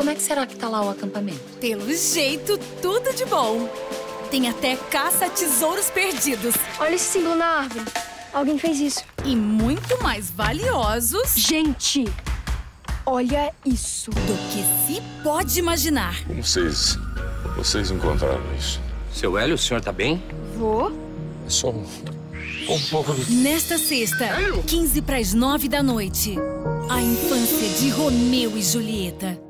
como é que será que tá lá o acampamento? Pelo jeito, tudo de bom. Tem até caça a tesouros perdidos. Olha esse símbolo na árvore. Alguém fez isso. E muito mais valiosos Gente, olha isso. do que se pode imaginar. Como vocês encontraram isso? Seu Hélio, o senhor tá bem? Vô? É só um pouco de... Nesta sexta, 15 para as 9 da noite, a infância de Romeu e Julieta.